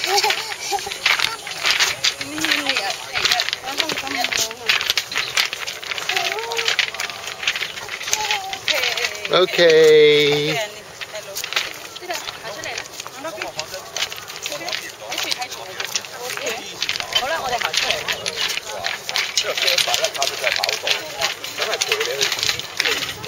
OK。 好啦，我哋行出嚟啦。 之後車曬咧，搞到真係跑道，梗係陪你去。